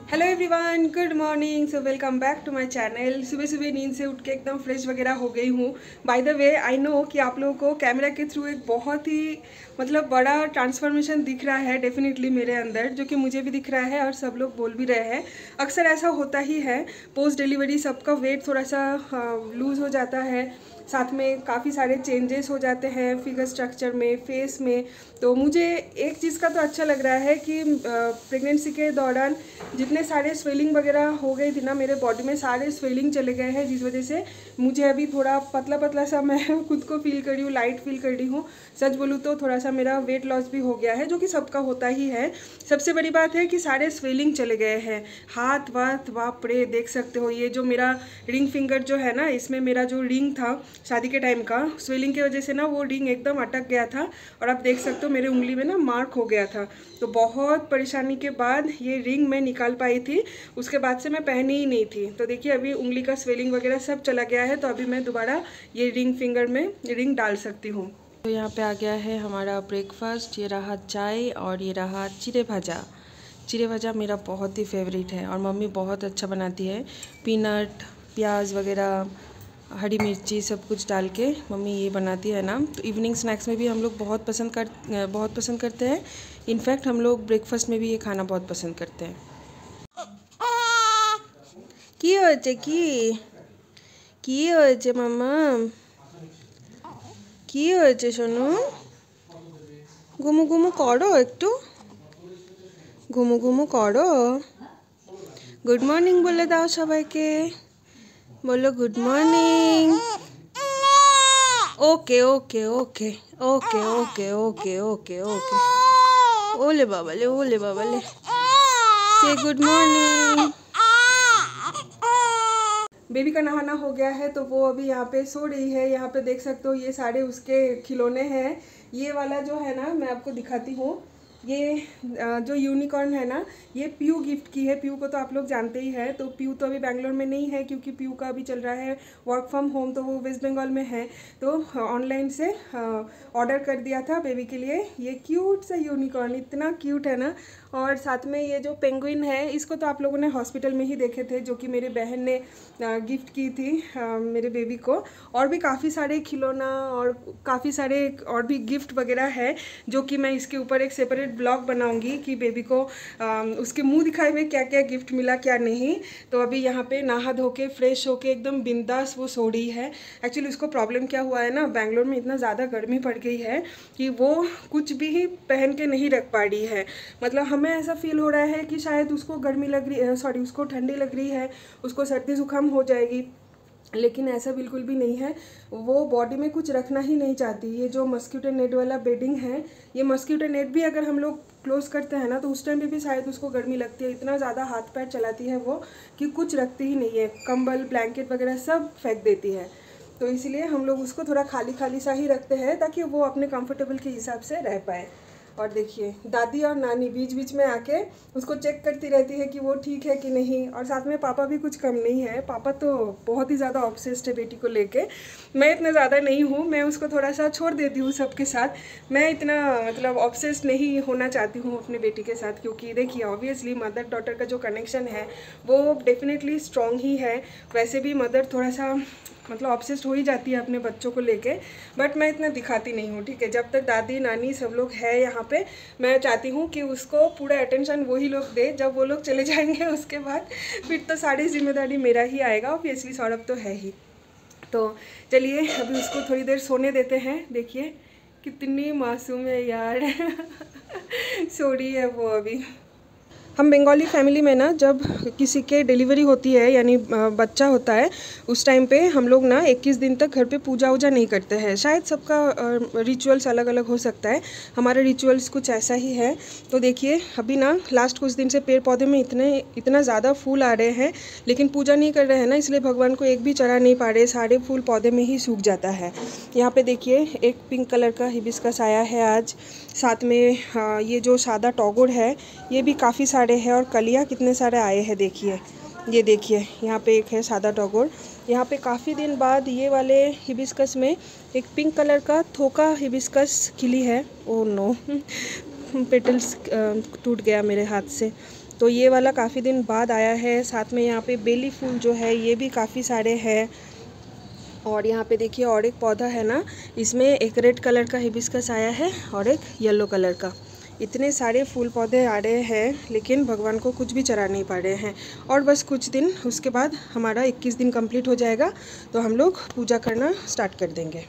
Hello everyone, good morning. So welcome back to my channel. सुबह सुबह नींद से उठ के एकदम फ्रेश वगैरह हो गई हूँ। By the way I know कि आप लोगों को कैमरा के थ्रू एक बहुत ही बड़ा ट्रांसफॉर्मेशन दिख रहा है डेफिनेटली मेरे अंदर, जो कि मुझे भी दिख रहा है और सब लोग बोल भी रहे हैं। अक्सर ऐसा होता ही है, पोस्ट डिलीवरी सबका वेट थोड़ा सा लूज़ हो जाता है, साथ में काफ़ी सारे चेंजेस हो जाते हैं फिगर स्ट्रक्चर में, फेस में। तो मुझे एक चीज़ का तो अच्छा लग रहा है कि प्रेगनेंसी के दौरान जितने सारे स्वेलिंग वगैरह हो गई थी ना मेरे बॉडी में, सारे स्वेलिंग चले गए हैं, जिस वजह से मुझे अभी थोड़ा पतला पतला सा मैं खुद को फील कर रही हूँ, लाइट फील कर रही हूँ। सच बोलूँ तो थोड़ा सा मेरा वेट लॉस भी हो गया है, जो कि सबका होता ही है। सबसे बड़ी बात है कि सारे स्वेलिंग चले गए हैं, हाथ वाथ, बाप रे, देख सकते हो। ये जो मेरा रिंग फिंगर जो है ना, इसमें मेरा जो रिंग था शादी के टाइम का, स्वेलिंग की वजह से ना वो रिंग एकदम अटक गया था और आप देख सकते हो मेरे उंगली में ना मार्क हो गया था। तो बहुत परेशानी के बाद ये रिंग मैं निकाल पाई थी, उसके बाद से मैं पहनी ही नहीं थी। तो देखिए अभी उंगली का स्वेलिंग वगैरह सब चला गया है, तो अभी मैं दोबारा ये रिंग फिंगर में रिंग डाल सकती हूँ। तो यहाँ पे आ गया है हमारा ब्रेकफास्ट। ये रहा चाय और ये रहा चिड़े भाजा। चिड़े भाजा मेरा बहुत ही फेवरेट है और मम्मी बहुत अच्छा बनाती है। पीनट, प्याज वगैरह, हरी मिर्ची सब कुछ डाल के मम्मी ये बनाती है ना। तो इवनिंग स्नैक्स में भी हम लोग बहुत पसंद करते हैं। इनफैक्ट हम लोग ब्रेकफास्ट में भी ये खाना बहुत पसंद करते हैं। কি হয়েছে কি হয়েছে মাম্মা? কি হয়েছে সোনু? ঘুমু ঘুমু করো, একটু ঘুমু ঘুমু করো। গুড মর্নিং বলে দাও সবাইকে, বলো গুড মর্নিং। ওকে ওকে ওকে ওকে ওকে ওকে ওকে ওके। ओले बाबाले से गुड मॉर्निंग। बेबी का नहाना हो गया है, तो वो अभी यहाँ पे सो रही है। यहाँ पे देख सकते हो ये सारे उसके खिलौने हैं। ये वाला जो है ना, मैं आपको दिखाती हूँ। ये जो यूनिकॉर्न है ना, ये पीयू गिफ्ट की है। पीयू को तो आप लोग जानते ही है। तो पीयू तो अभी बैंगलोर में नहीं है, क्योंकि पीयू का अभी चल रहा है वर्क फ्रॉम होम, तो वो वेस्ट बंगाल में है। तो ऑनलाइन से ऑर्डर कर दिया था बेबी के लिए। ये क्यूट सा यूनिकॉर्न, इतना क्यूट है ना। और साथ में ये जो पेंगुइन है, इसको तो आप लोगों ने हॉस्पिटल में ही देखे थे, जो कि मेरी बहन ने गिफ्ट की थी मेरे बेबी को। और भी काफ़ी सारे खिलौना और काफ़ी सारे और भी गिफ्ट वगैरह है, जो कि मैं इसके ऊपर एक सेपरेट ब्लॉग बनाऊंगी कि बेबी को उसके मुंह दिखाए हुए क्या क्या गिफ्ट मिला क्या नहीं। तो अभी यहाँ पे नहा धो के फ्रेश होके एकदम बिंदास वो सो रही है। एक्चुअली उसको प्रॉब्लम क्या हुआ है ना, बैंगलोर में इतना ज़्यादा गर्मी पड़ गई है कि वो कुछ भी पहन के नहीं रख पा रही है। मतलब हमें ऐसा फील हो रहा है कि शायद उसको गर्मी लग रही है, सॉरी उसको ठंडी लग रही है, उसको सर्दी जुकाम हो जाएगी, लेकिन ऐसा बिल्कुल भी नहीं है। वो बॉडी में कुछ रखना ही नहीं चाहती। ये जो मस्कीटो नेट वाला बेडिंग है, ये मस्कीटो नेट भी अगर हम लोग क्लोज करते हैं ना, तो उस टाइम पे भी शायद उसको गर्मी लगती है। इतना ज़्यादा हाथ पैर चलाती है वो कि कुछ रखती ही नहीं है। कंबल, ब्लैंकेट वगैरह सब फेंक देती है। तो इसलिए हम लोग उसको थोड़ा खाली खाली सा ही रखते हैं, ताकि वो अपने कंफर्टेबल के हिसाब से रह पाए। और देखिए दादी और नानी बीच बीच में आके उसको चेक करती रहती है कि वो ठीक है कि नहीं। और साथ में पापा भी कुछ कम नहीं है। पापा तो बहुत ही ज़्यादा ऑब्सेस्ड है बेटी को लेके। मैं इतना ज़्यादा नहीं हूँ, मैं उसको थोड़ा सा छोड़ देती हूँ सबके साथ। मैं इतना ऑब्सेस्ड नहीं होना चाहती हूँ अपने बेटी के साथ, क्योंकि देखिए ऑब्वियसली मदर डॉटर का जो कनेक्शन है वो डेफिनेटली स्ट्रॉन्ग ही है। वैसे भी मदर थोड़ा सा ऑब्सेस्ड हो ही जाती है अपने बच्चों को लेके, बट मैं इतना दिखाती नहीं हूँ, ठीक है। जब तक दादी नानी सब लोग हैं यहाँ पे, मैं चाहती हूँ कि उसको पूरा अटेंशन वही लोग दे। जब वो लोग चले जाएंगे उसके बाद फिर तो सारी जिम्मेदारी मेरा ही आएगा। ऑब्वियसली सौरभ तो है ही। तो चलिए अभी उसको थोड़ी देर सोने देते हैं। देखिए कितनी मासूम है यार सो रही है वो अभी। हम बंगाली फैमिली में ना, जब किसी के डिलीवरी होती है यानी बच्चा होता है, उस टाइम पे हम लोग ना 21 दिन तक घर पे पूजा वूजा नहीं करते हैं। शायद सबका रिचुअल्स अलग अलग हो सकता है, हमारा रिचुअल्स कुछ ऐसा ही है। तो देखिए अभी ना लास्ट कुछ दिन से पेड़ पौधे में इतना ज़्यादा फूल आ रहे हैं, लेकिन पूजा नहीं कर रहे हैं ना, इसलिए भगवान को एक भी चढ़ा नहीं पा रहे। सारे फूल पौधे में ही सूख जाता है। यहाँ पे देखिए एक पिंक कलर का हिबिस्कस आया है आज। साथ में ये जो सादा टॉगोर है ये भी काफ़ी सारे हैं, और कलियाँ कितने सारे आए हैं देखिए। ये देखिए यहाँ पे एक है सादा टॉगोर। यहाँ पे काफ़ी दिन बाद ये वाले हिबिस्कस में एक पिंक कलर का थोका हिबिस्कस खिली है। ओह नो पेटल्स टूट गया मेरे हाथ से। तो ये वाला काफ़ी दिन बाद आया है। साथ में यहाँ पे बेली फूल जो है ये भी काफ़ी सारे हैं। और यहाँ पे देखिए और एक पौधा है ना, इसमें एक रेड कलर का हिबिस्कस आया है और एक येलो कलर का। इतने सारे फूल पौधे आ रहे हैं, लेकिन भगवान को कुछ भी चढ़ा नहीं पा रहे हैं। और बस कुछ दिन उसके बाद हमारा 21 दिन कंप्लीट हो जाएगा, तो हम लोग पूजा करना स्टार्ट कर देंगे।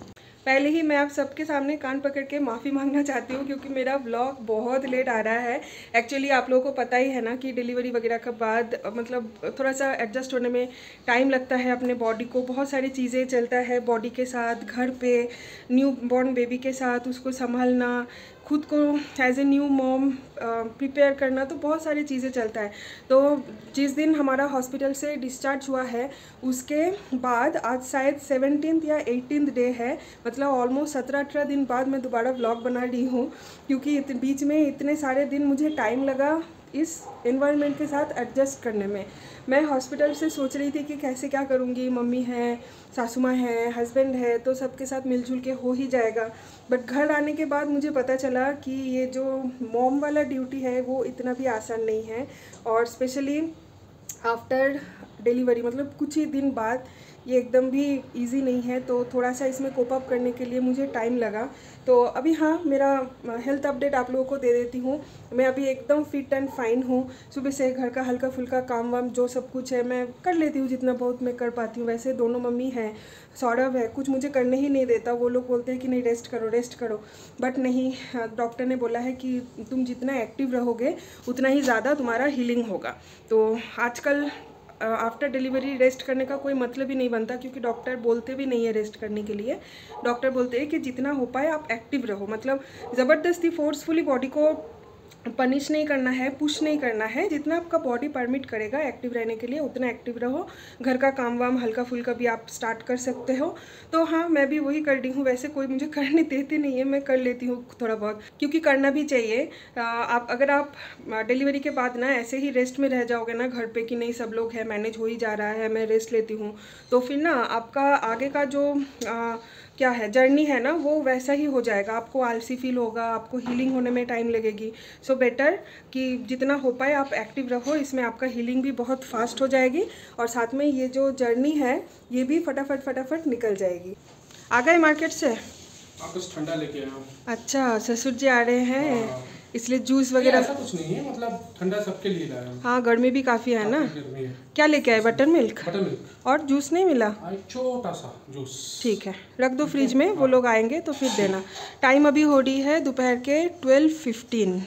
पहले ही मैं आप सबके सामने कान पकड़ के माफ़ी मांगना चाहती हूँ, क्योंकि मेरा व्लॉग बहुत लेट आ रहा है। एक्चुअली आप लोगों को पता ही है ना कि डिलीवरी वगैरह के बाद मतलब थोड़ा सा एडजस्ट होने में टाइम लगता है। अपने बॉडी को बहुत सारी चीज़ें चलता है बॉडी के साथ, घर पे न्यू बॉर्न बेबी के साथ उसको संभालना, खुद को as a new mom prepare करना, तो बहुत सारी चीज़ें चलता है। तो जिस दिन हमारा हॉस्पिटल से डिस्चार्ज हुआ है उसके बाद आज शायद 17th या 18th डे है, मतलब ऑलमोस्ट 17-18 दिन बाद मैं दोबारा व्लॉग बना रही हूँ, क्योंकि बीच में इतने सारे दिन मुझे टाइम लगा इस एनवायरनमेंट के साथ एडजस्ट करने में। मैं हॉस्पिटल से सोच रही थी कि कैसे क्या करूँगी, मम्मी है, सासू माँ है, हस्बैंड है, तो सबके साथ मिलजुल के हो ही जाएगा। बट घर आने के बाद मुझे पता चला कि ये जो मॉम वाला ड्यूटी है वो इतना भी आसान नहीं है, और स्पेशली आफ्टर डिलीवरी, मतलब कुछ ही दिन बाद, ये एकदम भी इजी नहीं है। तो थोड़ा सा इसमें कोप अप करने के लिए मुझे टाइम लगा। तो अभी हाँ, मेरा हेल्थ अपडेट आप लोगों को दे देती हूँ। मैं अभी एकदम फिट एंड फाइन हूँ। सुबह से घर का हल्का फुल्का काम वाम जो सब कुछ है मैं कर लेती हूँ, जितना बहुत मैं कर पाती हूँ। वैसे दोनों मम्मी हैं, सौरभ है, कुछ मुझे करने ही नहीं देता। वो लोग बोलते हैं कि नहीं रेस्ट करो रेस्ट करो, बट नहीं, डॉक्टर ने बोला है कि तुम जितना एक्टिव रहोगे उतना ही ज़्यादा तुम्हारा हीलिंग होगा। तो आजकल आफ्टर डिलीवरी रेस्ट करने का कोई मतलब ही नहीं बनता, क्योंकि डॉक्टर बोलते भी नहीं है रेस्ट करने के लिए। डॉक्टर बोलते हैं कि जितना हो पाए आप एक्टिव रहो, मतलब ज़बरदस्ती फोर्सफुली बॉडी को पनिश नहीं करना है, पुश नहीं करना है। जितना आपका बॉडी परमिट करेगा एक्टिव रहने के लिए उतना एक्टिव रहो। घर का काम वाम हल्का फुल्का भी आप स्टार्ट कर सकते हो। तो हाँ, मैं भी वही कर रही हूँ। वैसे कोई मुझे करने देते नहीं है, मैं कर लेती हूँ थोड़ा बहुत, क्योंकि करना भी चाहिए। अगर आप डिलीवरी के बाद ना ऐसे ही रेस्ट में रह जाओगे ना घर पे कि नहीं सब लोग हैं, मैनेज हो ही जा रहा है, मैं रेस्ट लेती हूँ, तो फिर ना आपका आगे का जो क्या है जर्नी है ना वो वैसा ही हो जाएगा। आपको आलसी फील होगा, आपको हीलिंग होने में टाइम लगेगी। सो बेटर कि जितना हो पाए आप एक्टिव रहो, इसमें आपका हीलिंग भी बहुत फास्ट हो जाएगी, और साथ में ये जो जर्नी है ये भी फटाफट फटाफट निकल जाएगी। आ गए मार्केट से? कुछ ठंडा लेके आया हूँ। अच्छा, ससुर जी आ रहे हैं, इसलिए जूस वगैरह। ऐसा कुछ नहीं है, मतलब ठंडा सबके लिए लाया हूँ। हाँ, गर्मी भी काफ़ी है ना। गर्मी है। क्या लेके आए? Butter milk. बटर मिल्क और जूस नहीं मिला? छोटा सा जूस। ठीक है, रख दो फ्रिज में, वो लोग आएंगे तो फिर देना। टाइम अभी हो रही है दोपहर के 12:15।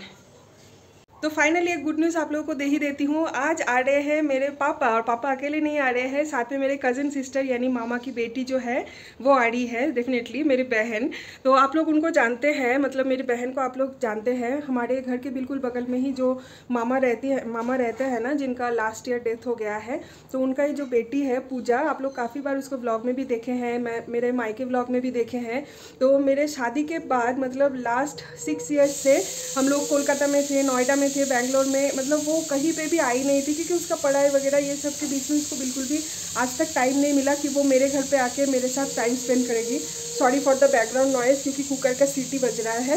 तो फाइनली एक गुड न्यूज़ आप लोगों को दे ही देती हूँ। आज आ रहे हैं मेरे पापा, और पापा अकेले नहीं आ रहे हैं, साथ में मेरे कज़न सिस्टर यानी मामा की बेटी जो है वो आ रही है, डेफिनेटली मेरी बहन। तो आप लोग उनको जानते हैं, मतलब मेरी बहन को आप लोग जानते हैं। हमारे घर के बिल्कुल बगल में ही जो मामा रहते हैं ना, जिनका लास्ट ईयर डेथ हो गया है, तो उनका ये जो बेटी है पूजा, आप लोग काफ़ी बार उसको व्लॉग में भी देखे हैं, मैं मेरे मायके व्लॉग में भी देखे हैं। तो मेरे शादी के बाद मतलब लास्ट 6 ईयर्स से हम लोग कोलकाता में थे, नोएडा में थे, बैंगलोर में, मतलब वो कहीं पे भी आई नहीं थी, क्योंकि उसका पढ़ाई वगैरह ये सब के बीच में उसको बिल्कुल भी आज तक टाइम नहीं मिला कि वो मेरे घर पे आके मेरे साथ टाइम स्पेंड करेगी। Sorry for the background noise, क्योंकि कुकर का सीटी बज रहा है।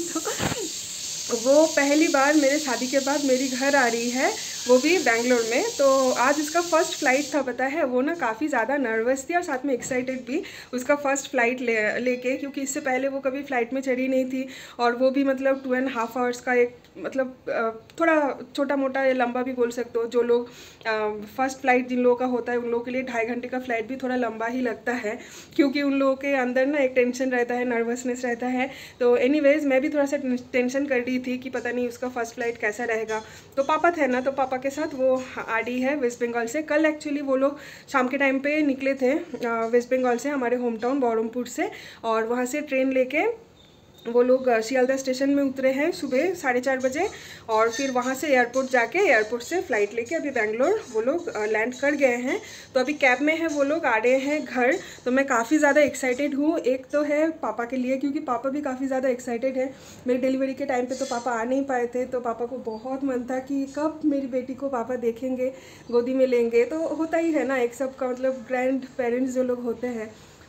तो वो पहली बार मेरे शादी के बाद मेरी घर आ रही है, वो भी बैंगलोर में। तो आज उसका फ़र्स्ट फ्लाइट था, पता है। वो ना काफ़ी ज़्यादा नर्वस थी और साथ में एक्साइटेड भी, उसका फ़र्स्ट फ्लाइट लेके, क्योंकि इससे पहले वो कभी फ़्लाइट में चढ़ी नहीं थी। और वो भी मतलब 2.5 आवर्स का एक, मतलब थोड़ा छोटा मोटा या लंबा भी बोल सकते हो। जो लोग फ़र्स्ट फ्लाइट जिन लोगों का होता है उन लोगों के लिए 2.5 घंटे का फ़्लाइट भी थोड़ा लंबा ही लगता है, क्योंकि उन लोगों के अंदर ना एक टेंशन रहता है, नर्वसनेस रहता है। तो एनीवेज़ मैं भी थोड़ा सा टेंशन कर रही थी कि पता नहीं उसका फ़र्स्ट फ्लाइट कैसा रहेगा। तो पापा थे ना, तो पापा के साथ वो आ रही है वेस्ट बंगाल से। कल एक्चुअली वो लोग शाम के टाइम पे निकले थे वेस्ट बंगाल से, हमारे होम टाउन बहरमपुर से, और वहाँ से ट्रेन लेके वो लोग शियालदह स्टेशन में उतरे हैं सुबह 4:30 बजे, और फिर वहाँ से एयरपोर्ट जाके एयरपोर्ट से फ़्लाइट लेके अभी बेंगलोर वो लोग लैंड कर गए हैं। तो अभी कैब में है वो लोग, आ रहे हैं घर। तो मैं काफ़ी ज़्यादा एक्साइटेड हूँ। एक तो है पापा के लिए, क्योंकि पापा भी काफ़ी ज़्यादा एक्साइटेड है। मेरी डिलीवरी के टाइम पे तो पापा आ नहीं पाए थे, तो पापा को बहुत मन था कि कब मेरी बेटी को पापा देखेंगे, गोदी में लेंगे। तो होता ही है ना एक सबका, मतलब ग्रैंड पेरेंट्स जो लोग होते हैं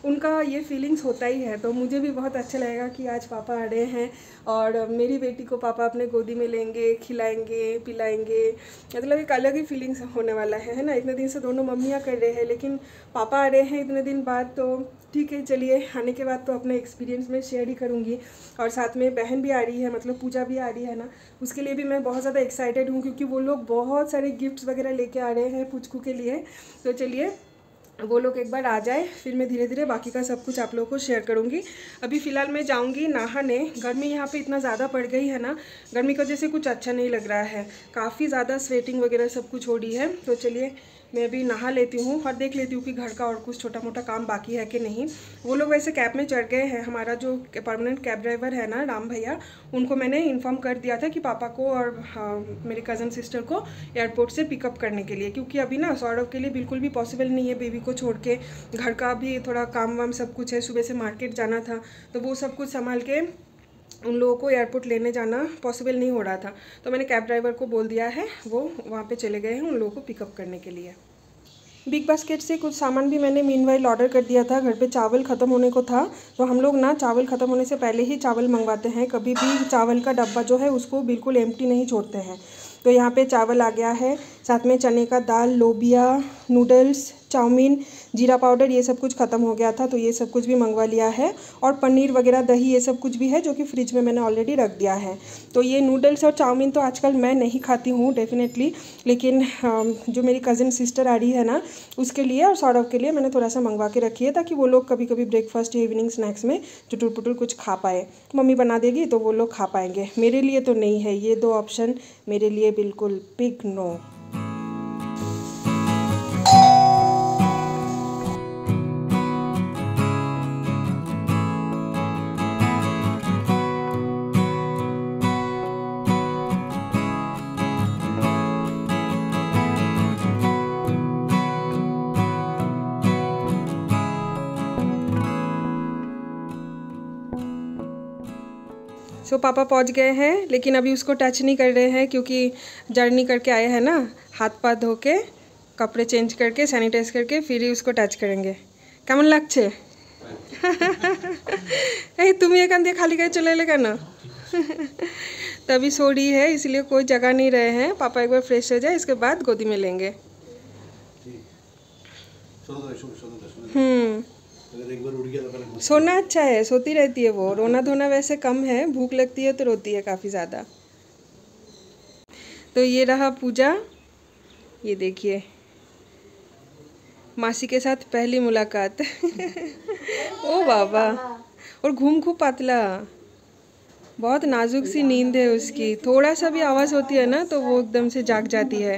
उनका ये फीलिंग्स होता ही है। तो मुझे भी बहुत अच्छा लगेगा कि आज पापा आ रहे हैं और मेरी बेटी को पापा अपने गोदी में लेंगे, खिलाएंगे, पिलाएंगे। मतलब एक अलग ही फीलिंग्स होने वाला है ना। इतने दिन से दोनों मम्मियाँ कर रहे हैं, लेकिन पापा आ रहे हैं इतने दिन बाद, तो ठीक है चलिए। आने के बाद तो अपने एक्सपीरियंस में शेयर ही करूँगी। और साथ में बहन भी आ रही है, मतलब पूजा भी आ रही है ना, उसके लिए भी मैं बहुत ज़्यादा एक्साइटेड हूँ, क्योंकि वो लोग बहुत सारे गिफ्ट्स वगैरह लेके आ रहे हैं पुचकू के लिए। तो चलिए वो लोग एक बार आ जाए, फिर मैं धीरे धीरे बाकी का सब कुछ आप लोगों को शेयर करूँगी। अभी फ़िलहाल मैं जाऊँगी नहाने। गर्मी यहाँ पे इतना ज़्यादा पड़ गई है ना, गर्मी की वजह से कुछ अच्छा नहीं लग रहा है, काफ़ी ज़्यादा स्वेटिंग वगैरह सब कुछ हो रही है। तो चलिए मैं अभी नहा लेती हूँ और देख लेती हूँ कि घर का और कुछ छोटा मोटा काम बाकी है कि नहीं। वो लोग वैसे कैब में चढ़ गए हैं। हमारा जो परमानेंट कैब ड्राइवर है ना, राम भैया, उनको मैंने इन्फॉर्म कर दिया था कि पापा को और मेरी कज़न सिस्टर को एयरपोर्ट से पिकअप करने के लिए, क्योंकि अभी ना सौरभ के लिए बिल्कुल भी पॉसिबल नहीं है बेबी को छोड़ के। घर का भी थोड़ा काम वाम सब कुछ है, सुबह से मार्केट जाना था, तो वो सब कुछ संभाल के उन लोगों को एयरपोर्ट लेने जाना पॉसिबल नहीं हो रहा था। तो मैंने कैब ड्राइवर को बोल दिया है, वो वहाँ पे चले गए हैं उन लोगों को पिकअप करने के लिए। बिग बास्केट से कुछ सामान भी मैंने मीनवाइल ऑर्डर कर दिया था। घर पे चावल ख़त्म होने को था, तो हम लोग ना चावल ख़त्म होने से पहले ही चावल मंगवाते हैं। कभी भी चावल का डब्बा जो है उसको बिल्कुल एम्प्टी नहीं छोड़ते हैं। तो यहाँ पे चावल आ गया है, साथ में चने का दाल, लोबिया, नूडल्स, चाउमीन, जीरा पाउडर, ये सब कुछ ख़त्म हो गया था, तो ये सब कुछ भी मंगवा लिया है। और पनीर वगैरह, दही, ये सब कुछ भी है जो कि फ्रिज में मैंने ऑलरेडी रख दिया है। तो ये नूडल्स और चाउमीन तो आजकल मैं नहीं खाती हूँ डेफिनेटली, लेकिन जो मेरी कज़न सिस्टर आ रही है ना, उसके लिए और सौरभ के लिए मैंने थोड़ा सा मंगवा के रखी है, ताकि वो लोग कभी कभी ब्रेकफास्ट या इवनिंग स्नैक्स में चुटुर पुटुर कुछ खा पाए। मम्मी बना देगी तो वो लोग खा पाएंगे, मेरे लिए तो नहीं है। ये दो ऑप्शन मेरे लिए बिल्कुल बिग नो। सो पापा पहुंच गए हैं, लेकिन अभी उसको टच नहीं कर रहे हैं, क्योंकि जर्नी करके आए हैं ना। हाथ पाथ धो के, कपड़े चेंज करके, सैनिटाइज करके फिर ही उसको टच करेंगे। केमन लागছে? तुम ये कान दिए खाली कर चले लेगा ना। तभी सो रही है, इसलिए कोई जगह नहीं रहे हैं। पापा एक बार फ्रेश हो जाए, इसके बाद गोदी में लेंगे। सोना अच्छा है, सोती रहती है वो। रोना धोना वैसे कम है, भूख लगती है तो रोती है काफ़ी ज़्यादा। तो ये रहा पूजा, ये देखिए मासी के साथ पहली मुलाकात। ओ बाबा, और घूम खूब पातला, बहुत नाजुक सी नींद है उसकी। थोड़ा सा भी आवाज़ होती है ना तो वो एकदम से जाग जाती है।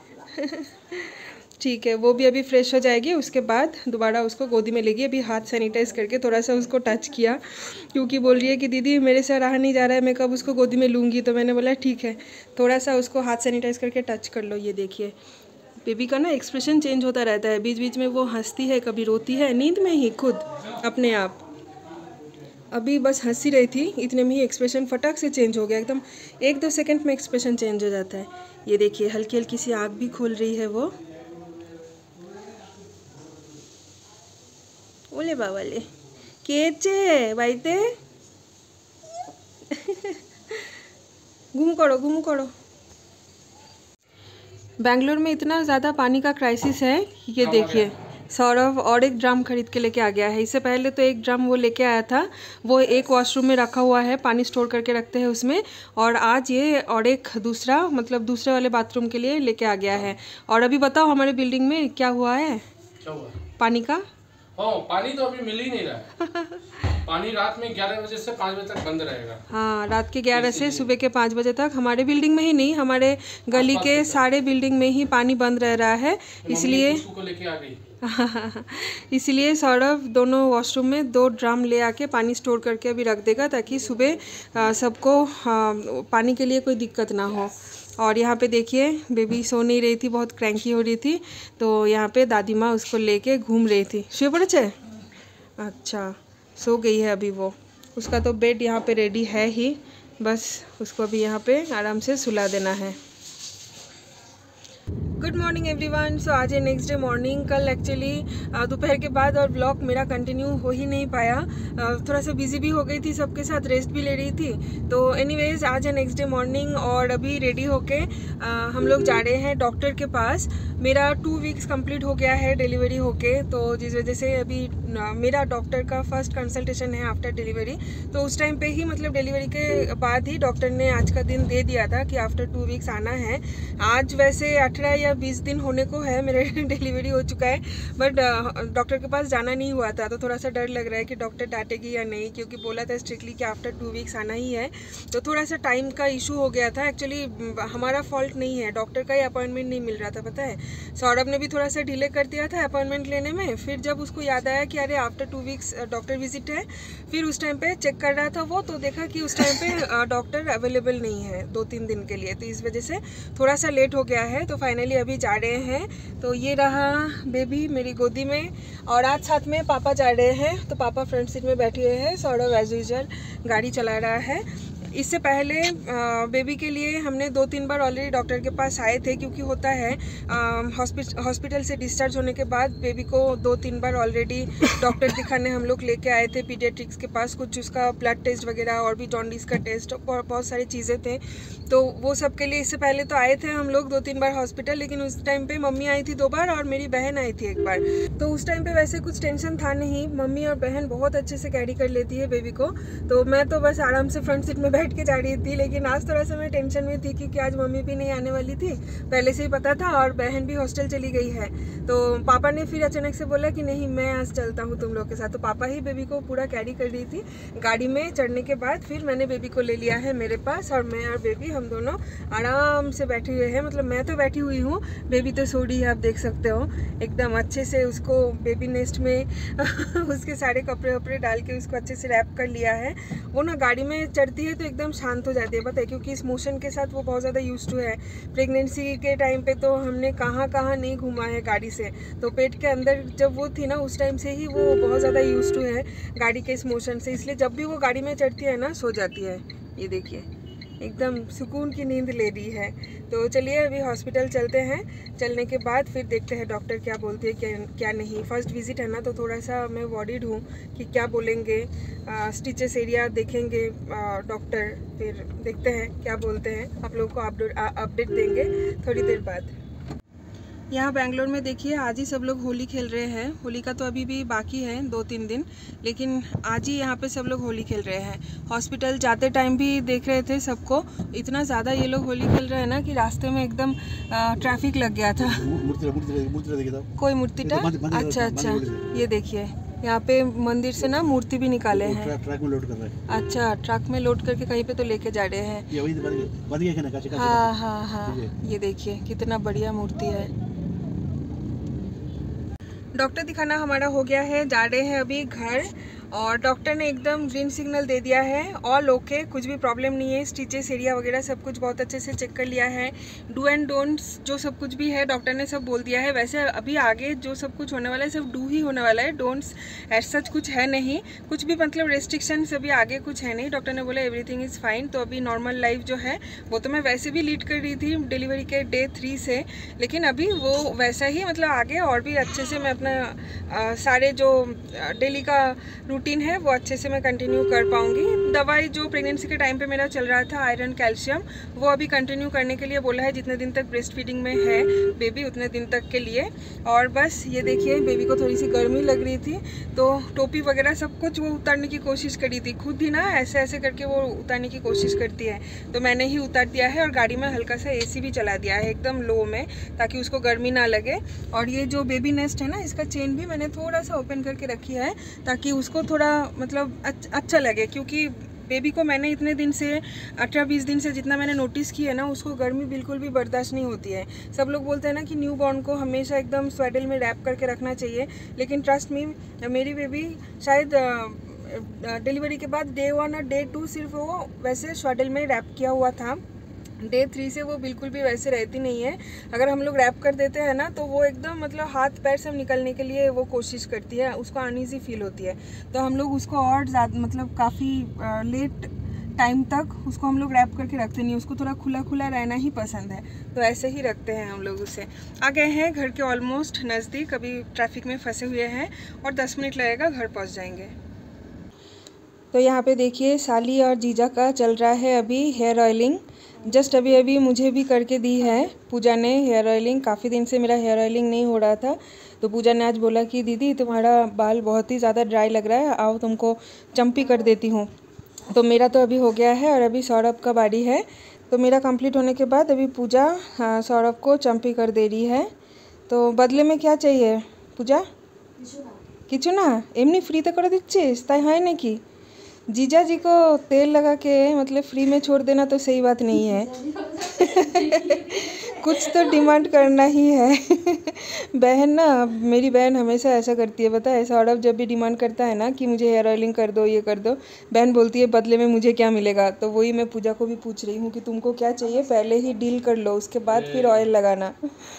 ठीक है, वो भी अभी फ्रेश हो जाएगी, उसके बाद दोबारा उसको गोदी में लेगी। अभी हाथ सैनिटाइज़ करके थोड़ा सा उसको टच किया, क्योंकि बोल रही है कि दीदी मेरे से रहा नहीं जा रहा है, मैं कब उसको गोदी में लूँगी। तो मैंने बोला ठीक है, थोड़ा सा उसको हाथ सैनिटाइज़ करके टच कर लो। ये देखिए बेबी का ना एक्सप्रेशन चेंज होता रहता है, बीच बीच में वो हंसती है, कभी रोती है, नींद में ही खुद अपने आप। अभी बस हंसी रही थी, इतने में ही एक्सप्रेशन फटाक से चेंज हो गया, एकदम 1-2 सेकंड में एक्सप्रेशन चेंज हो जाता है। ये देखिए हल्की हल्की सी आँख भी खोल रही है वो। ओले बाबाले केचे बाईते। घूम करो। बेंगलोर में इतना ज़्यादा पानी का क्राइसिस है, ये देखिए सौरभ और एक ड्रम खरीद के लेके आ गया है। इससे पहले तो एक ड्रम वो लेके आया था, वो एक वॉशरूम में रखा हुआ है, पानी स्टोर करके रखते हैं उसमें। और आज ये और एक दूसरा, मतलब दूसरे वाले बाथरूम के लिए लेके आ गया है। और अभी बताओ हमारे बिल्डिंग में क्या हुआ है? क्या हुआ? पानी का पानी तो अभी मिल ही नहीं रहा है। पानी रात में 11 बजे से 5 बजे तक बंद रहेगा। हाँ, रात के 11 से सुबह के 5 बजे तक। हमारे बिल्डिंग में ही नहीं, हमारे गली के सारे बिल्डिंग में ही पानी बंद रह रहा है। इसलिए को लेके आ गई। इसलिए सौरभ दोनों वॉशरूम में 2 ड्रम ले आके पानी स्टोर करके अभी रख देगा, ताकि सुबह सबको पानी के लिए कोई दिक्कत ना हो। और यहाँ पे देखिए बेबी सो नहीं रही थी, बहुत क्रैंकी हो रही थी, तो यहाँ पे दादी माँ उसको लेके घूम रही थी। शुए पड़े? अच्छा, सो गई है अभी वो। उसका तो बेड यहाँ पे रेडी है ही, बस उसको अभी यहाँ पे आराम से सुला देना है। Good morning everyone. सो आज है नेक्स्ट डे मॉर्निंग। कल एक्चुअली दोपहर के बाद और ब्लॉग मेरा कंटिन्यू हो ही नहीं पाया, थोड़ा सा बिजी भी हो गई थी, सबके साथ रेस्ट भी ले रही थी। तो एनीवेज आज है नेक्स्ट डे मॉर्निंग और अभी रेडी होके हम लोग जा रहे हैं डॉक्टर के पास। मेरा 2 वीक्स कंप्लीट हो गया है डिलीवरी होके, तो जिस वजह से अभी मेरा डॉक्टर का फर्स्ट कंसल्टेशन है आफ्टर डिलीवरी। तो उस टाइम पे ही मतलब डिलीवरी के बाद ही डॉक्टर ने आज का दिन दे दिया था कि आफ्टर 2 वीक्स आना है। आज वैसे 18 या 20 दिन होने को है, मेरे डिलीवरी हो चुका है, बट डॉक्टर के पास जाना नहीं हुआ था। तो थोड़ा सा डर लग रहा है कि डॉक्टर डांटेगी या नहीं, क्योंकि बोला था स्ट्रिक्टली कि आफ्टर 2 वीक्स आना ही है। तो थोड़ा सा टाइम का इशू हो गया था। एक्चुअली हमारा फॉल्ट नहीं है, डॉक्टर का ही अपॉइंटमेंट नहीं मिल रहा था, पता है। सौरभ ने भी थोड़ा सा डिले कर दिया था अपॉइंटमेंट लेने में। फिर जब उसको याद आया कि अरे आफ्टर 2 वीक्स डॉक्टर विजिट है, फिर उस टाइम पे चेक कर रहा था वो, तो देखा कि उस टाइम पे डॉक्टर अवेलेबल नहीं है 2-3 दिन के लिए। तो इस वजह से थोड़ा सा लेट हो गया है। तो फाइनली अभी जा रहे हैं। तो ये रहा बेबी मेरी गोदी में, और आज साथ में पापा जा रहे हैं। तो पापा फ्रंट सीट में बैठे हुए हैं, सौरभ एज यूजुअल गाड़ी चला रहा है। इससे पहले बेबी के लिए हमने 2-3 बार ऑलरेडी डॉक्टर के पास आए थे, क्योंकि होता है हॉस्पिटल से डिस्चार्ज होने के बाद बेबी को 2-3 बार ऑलरेडी डॉक्टर दिखाने हम लोग लेके आए थे पीडियाट्रिक्स के पास। कुछ उसका ब्लड टेस्ट वगैरह और भी जॉन्डिस का टेस्ट और बहुत सारी चीज़ें थे। तो वो सब के लिए इससे पहले तो आए थे हम लोग 2-3 बार हॉस्पिटल, लेकिन उस टाइम पे मम्मी आई थी 2 बार और मेरी बहन आई थी 1 बार। तो उस टाइम पे वैसे कुछ टेंशन था नहीं, मम्मी और बहन बहुत अच्छे से कैरी कर लेती है बेबी को। तो मैं तो बस आराम से फ्रंट सीट में बैठ के जा रही थी। लेकिन आज थोड़ा सा मैं टेंशन में थी, क्योंकि आज मम्मी भी नहीं आने वाली थी, पहले से ही पता था, और बहन भी हॉस्टल चली गई है। तो पापा ने फिर अचानक से बोला कि नहीं मैं आज चलता हूँ तुम लोग के साथ। तो पापा ही बेबी को पूरा कैरी कर रही थी। गाड़ी में चढ़ने के बाद फिर मैंने बेबी को ले लिया है मेरे पास, और मैं और बेबी हम दोनों आराम से बैठे हुए हैं। मतलब मैं तो बैठी हुई हूँ, बेबी तो सो रही है, आप देख सकते हो एकदम अच्छे से। उसको बेबी नेस्ट में उसके सारे कपड़े वपड़े डाल के उसको अच्छे से रैप कर लिया है। वो ना गाड़ी में चढ़ती है तो एकदम शांत हो जाती है, पता है, क्योंकि इस मोशन के साथ वो बहुत ज़्यादा यूज टू है। प्रेगनेंसी के टाइम पे तो हमने कहाँ नहीं घुमा है गाड़ी से। तो पेट के अंदर जब वो थी ना, उस टाइम से ही वो बहुत ज़्यादा यूज टू है गाड़ी के इस मोशन से, इसलिए जब भी वो गाड़ी में चढ़ती है ना सो जाती है। ये देखिए एकदम सुकून की नींद ले रही है। तो चलिए अभी हॉस्पिटल चलते हैं, चलने के बाद फिर देखते हैं डॉक्टर क्या बोलते हैं क्या नहीं। फर्स्ट विजिट है ना, तो थोड़ा सा मैं वॉरीड हूँ कि क्या बोलेंगे। स्टिचेस एरिया देखेंगे डॉक्टर, फिर देखते हैं क्या बोलते हैं। आप लोगों को अपडेट देंगे थोड़ी देर बाद। यहाँ बेंगलोर में देखिए आज ही सब लोग होली खेल रहे हैं। होली का तो अभी भी बाकी है 2-3 दिन, लेकिन आज ही यहाँ पे सब लोग होली खेल रहे हैं। हॉस्पिटल जाते टाइम भी देख रहे थे सबको, इतना ज़्यादा ये लोग होली खेल रहे हैं ना कि रास्ते में एकदम ट्रैफिक लग गया था। कोई मूर्ति था? अच्छा, ये देखिए यहाँ पे मंदिर से ना मूर्ति भी निकाले हैं। ट्रक में लोड कर रहे हैं। अच्छा, ट्रक में लोड करके कहीं पे तो लेके जा रहे हैं। हाँ, ये देखिए कितना बढ़िया मूर्ति है। डॉक्टर दिखाना हमारा हो गया है, जा रहे हैं अभी घर, और डॉक्टर ने एकदम ग्रीन सिग्नल दे दिया है। ऑल ओके, कुछ भी प्रॉब्लम नहीं है। स्टिचेस एरिया वगैरह सब कुछ बहुत अच्छे से चेक कर लिया है। डू एंड डोंट्स जो सब कुछ भी है डॉक्टर ने सब बोल दिया है। वैसे अभी आगे जो सब कुछ होने वाला है सब डू ही होने वाला है, डोंट्स एज सच कुछ है नहीं, कुछ भी मतलब रेस्ट्रिक्शंस अभी आगे कुछ है नहीं। डॉक्टर ने बोला एवरीथिंग इज़ फाइन। तो अभी नॉर्मल लाइफ जो है वो तो मैं वैसे भी लीड कर रही थी डिलीवरी के डे 3 से, लेकिन अभी वो वैसा ही मतलब आगे और भी अच्छे से मैं अपना सारे जो डेली का रूटीन है वो अच्छे से मैं कंटिन्यू कर पाऊंगी। दवाई जो प्रेगनेंसी के टाइम पे मेरा चल रहा था आयरन कैल्शियम, वो अभी कंटिन्यू करने के लिए बोला है, जितने दिन तक ब्रेस्ट फीडिंग में है बेबी उतने दिन तक के लिए। और बस ये देखिए बेबी को थोड़ी सी गर्मी लग रही थी, तो टोपी वगैरह सब कुछ वो उतारने की कोशिश करी थी, खुद ही ना ऐसे ऐसे करके वो उतारने की कोशिश करती है। तो मैंने ही उतार दिया है, और गाड़ी में हल्का सा AC भी चला दिया है एकदम लो में, ताकि उसको गर्मी ना लगे। और ये जो बेबी नेस्ट है ना, इसका चेन भी मैंने थोड़ा सा ओपन करके रखी है, ताकि उसको थोड़ा मतलब अच्छा लगे, क्योंकि बेबी को मैंने इतने दिन से 18-20 दिन से जितना मैंने नोटिस किया है ना, उसको गर्मी बिल्कुल भी बर्दाश्त नहीं होती है। सब लोग बोलते हैं ना कि न्यू बॉर्न को हमेशा एकदम स्वेडल में रैप करके रखना चाहिए, लेकिन ट्रस्ट मी मेरी बेबी शायद डिलीवरी के बाद डे 1 और डे 2 सिर्फ वो वैसे स्वेडल में रैप किया हुआ था। डे 3 से वो बिल्कुल भी वैसे रहती नहीं है। अगर हम लोग रैप कर देते हैं ना, तो वो एकदम मतलब हाथ पैर से निकलने के लिए वो कोशिश करती है, उसको अनईजी फील होती है। तो हम लोग उसको और ज़्यादा मतलब काफ़ी टाइम तक उसको हम लोग रैप करके रखते नहीं, उसको थोड़ा खुला खुला रहना ही पसंद है, तो ऐसे ही रखते हैं हम लोग उसे। आ गए हैं घर के ऑलमोस्ट नज़दीक, अभी ट्रैफिक में फंसे हुए हैं और 10 मिनट लगेगा, घर पहुंच जाएंगे। तो यहाँ पे देखिए साली और जीजा का चल रहा है अभी हेयर ऑयलिंग। जस्ट अभी अभी मुझे भी करके दी है पूजा ने हेयर ऑयलिंग। काफ़ी दिन से मेरा हेयर ऑयलिंग नहीं हो रहा था, तो पूजा ने आज बोला कि दीदी तुम्हारा बाल बहुत ही ज़्यादा ड्राई लग रहा है, आओ तुमको चम्पी कर देती हूँ। तो मेरा तो अभी हो गया है और अभी सौरभ का बारी है, तो मेरा कंप्लीट होने के बाद अभी पूजा सौरभ को चम्पी कर दे रही है। तो बदले में क्या चाहिए पूजा? किचु ना एमनी फ्रीते कर दिच्छिस ताई है ना कि जीजा जी को तेल लगा के मतलब फ्री में छोड़ देना तो सही बात नहीं है। कुछ तो डिमांड करना ही है। बहन ना, मेरी बहन हमेशा ऐसा करती है, पता है। सौरभ जब भी डिमांड करता है ना कि मुझे हेयर ऑयलिंग कर दो, ये कर दो, बहन बोलती है बदले में मुझे क्या मिलेगा। तो वही मैं पूजा को भी पूछ रही हूँ कि तुमको क्या चाहिए, पहले ही डील कर लो, उसके बाद फिर ऑयल लगाना।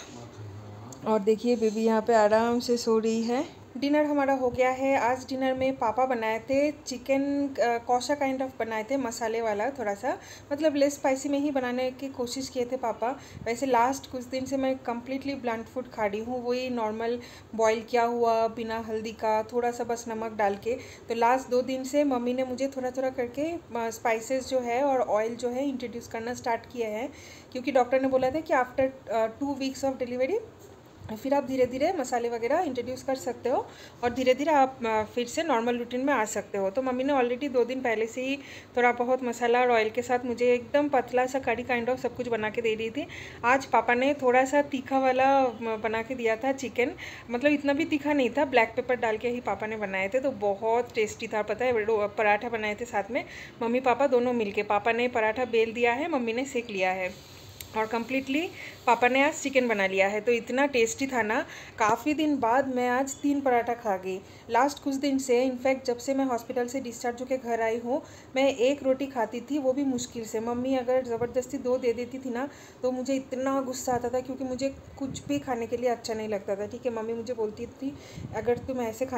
और देखिए बेबी यहाँ पे आराम से सो रही है। डिनर हमारा हो गया है। आज डिनर में पापा बनाए थे चिकन कौशा काइंड ऑफ बनाए थे, मसाले वाला, थोड़ा सा मतलब लेस स्पाइसी में ही बनाने की कोशिश किए थे पापा। वैसे लास्ट कुछ दिन से मैं कम्प्लीटली ब्लंट फूड खा रही हूँ, वही नॉर्मल बॉईल किया हुआ बिना हल्दी का, थोड़ा सा बस नमक डाल के। तो लास्ट 2 दिन से मम्मी ने मुझे थोड़ा थोड़ा करके स्पाइसेस जो है और ऑयल जो है इंट्रोड्यूस करना स्टार्ट किया है, क्योंकि डॉक्टर ने बोला था कि आफ्टर 2 वीक्स ऑफ डिलीवरी फिर आप धीरे धीरे मसाले वगैरह इंट्रोड्यूस कर सकते हो और धीरे धीरे आप फिर से नॉर्मल रूटीन में आ सकते हो। तो मम्मी ने ऑलरेडी 2 दिन पहले से ही थोड़ा बहुत मसाला और ऑयल के साथ मुझे एकदम पतला सा कड़ी काइंड ऑफ सब कुछ बना के दे रही थी। आज पापा ने थोड़ा सा तीखा वाला बना के दिया था चिकन, मतलब इतना भी तीखा नहीं था, ब्लैक पेपर डाल के ही पापा ने बनाए थे, तो बहुत टेस्टी था। पता है पराठा बनाए थे साथ में, मम्मी पापा दोनों मिलके। पापा ने पराठा बेल दिया है, मम्मी ने सेक लिया है और कम्प्लीटली पापा ने आज चिकन बना लिया है। तो इतना टेस्टी था ना, काफ़ी दिन बाद मैं आज 3 पराठा खा गई। लास्ट कुछ दिन से, इनफैक्ट जब से मैं हॉस्पिटल से डिस्चार्ज होकर घर आई हूँ, मैं 1 रोटी खाती थी, वो भी मुश्किल से। मम्मी अगर ज़बरदस्ती 2 दे देती थी ना, तो मुझे इतना गुस्सा आता था, क्योंकि मुझे कुछ भी खाने के लिए अच्छा नहीं लगता था। ठीक है, मम्मी मुझे बोलती थी अगर तुम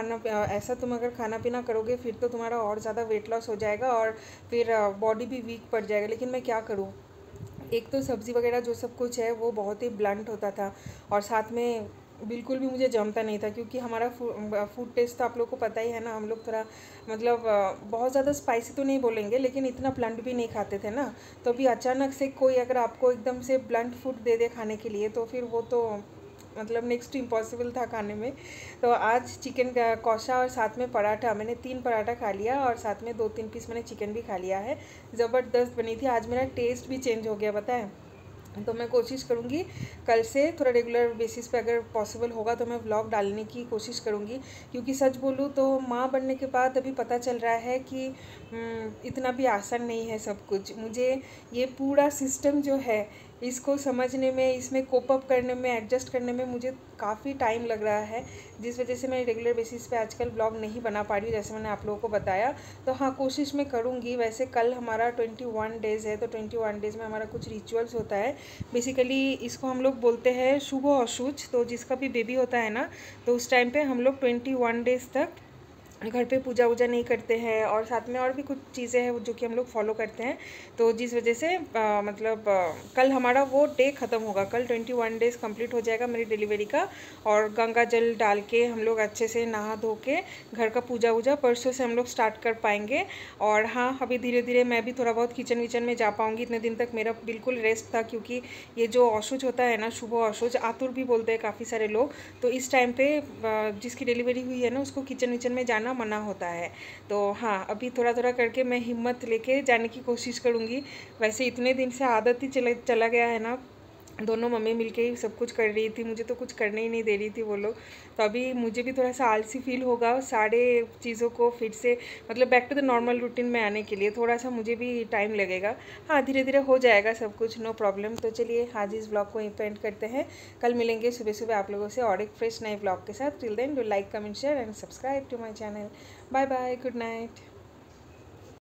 ऐसा तुम अगर खाना पीना करोगे फिर तो तुम्हारा और ज़्यादा वेट लॉस हो जाएगा और फिर बॉडी भी वीक पड़ जाएगा। लेकिन मैं क्या करूँ, एक तो सब्ज़ी वगैरह जो सब कुछ है वो बहुत ही ब्लंट होता था और साथ में बिल्कुल भी मुझे जमता नहीं था, क्योंकि हमारा फूड टेस्ट तो आप लोग को पता ही है ना, हम लोग थोड़ा मतलब बहुत ज़्यादा स्पाइसी तो नहीं बोलेंगे लेकिन इतना ब्लंट भी नहीं खाते थे ना। तो अभी अचानक से कोई अगर आपको एकदम से ब्लंट फूड दे दे खाने के लिए, तो फिर वो तो मतलब नेक्स्ट इम्पॉसिबल था खाने में। तो आज चिकन का कौशा और साथ में पराठा, मैंने 3 पराठा खा लिया और साथ में 2-3 पीस मैंने चिकन भी खा लिया है। ज़बरदस्त बनी थी। आज मेरा टेस्ट भी चेंज हो गया, पता है। तो मैं कोशिश करूँगी कल से थोड़ा रेगुलर बेसिस पे, अगर पॉसिबल होगा तो मैं व्लॉग डालने की कोशिश करूँगी, क्योंकि सच बोलूँ तो माँ बनने के बाद अभी पता चल रहा है कि इतना भी आसान नहीं है सब कुछ। मुझे ये पूरा सिस्टम जो है इसको समझने में, इसमें कोप अप करने में, एडजस्ट करने में मुझे काफ़ी टाइम लग रहा है, जिस वजह से मैं रेगुलर बेसिस पे आजकल ब्लॉग नहीं बना पा रही हूँ, जैसे मैंने आप लोगों को बताया। तो हाँ, कोशिश मैं करूँगी। वैसे कल हमारा 21 डेज़ है, तो 21 डेज़ में हमारा कुछ रिचुअल्स होता है। बेसिकली इसको हम लोग बोलते हैं शुभ अशुभ। तो जिसका भी बेबी होता है ना, तो उस टाइम पे हम लोग 21 डेज़ तक घर पे पूजा वूजा नहीं करते हैं और साथ में और भी कुछ चीज़ें हैं जो कि हम लोग फॉलो करते हैं। तो जिस वजह से कल हमारा वो डे ख़त्म होगा, कल 21 डेज़ कंप्लीट हो जाएगा मेरी डिलीवरी का। और गंगा जल डाल के हम लोग अच्छे से नहा धो के घर का पूजा वूजा परसों से हम लोग स्टार्ट कर पाएंगे। और हाँ, अभी धीरे धीरे मैं भी थोड़ा बहुत किचन विचन में जा पाऊँगी। इतने दिन तक मेरा बिल्कुल रेस्ट था, क्योंकि ये जो अशुच होता है ना, शुभ अशुच, आतुर भी बोलते हैं काफ़ी सारे लोग, तो इस टाइम पे जिसकी डिलीवरी हुई है ना, उसको किचन विचन में जाना मना होता है। तो हाँ, अभी थोड़ा थोड़ा करके मैं हिम्मत लेके जाने की कोशिश करूँगी। वैसे इतने दिन से आदत ही चला गया है ना, दोनों मम्मी मिलके ही सब कुछ कर रही थी, मुझे तो कुछ करने ही नहीं दे रही थी वो लोग। तो अभी मुझे भी थोड़ा सा आलसी फील होगा सारे चीज़ों को फिर से मतलब back to the normal routine में आने के लिए, थोड़ा सा मुझे भी टाइम लगेगा। हाँ, धीरे धीरे हो जाएगा सब कुछ, नो प्रॉब्लम। तो चलिए आज इस ब्लॉग को एंड करते हैं। कल मिलेंगे सुबह सुबह आप लोगों से और एक फ्रेश नए ब्लॉग के साथ। Till then do like, comment, share and subscribe to my channel. Bye bye, good night.